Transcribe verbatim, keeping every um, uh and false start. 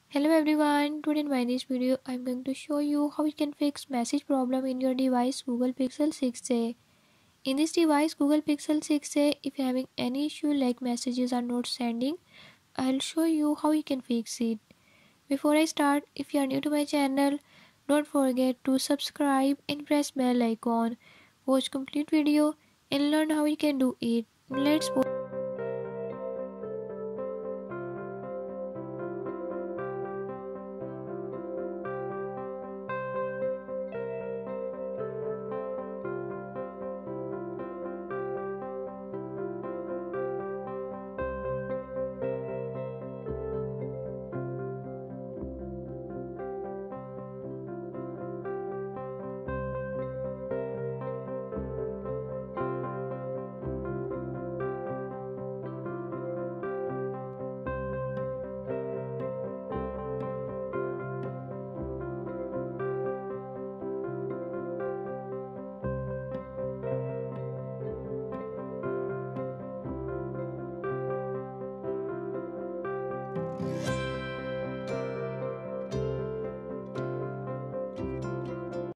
Hello everyone, today in my this video I am going to show you how you can fix message problem in your device Google Pixel six a. In this device Google Pixel six a, if you are having any issue like messages are not sending, I'll show you how you can fix it. Before I start, if you are new to my channel, don't forget to subscribe and press bell icon. Watch complete video and learn how you can do it. Let's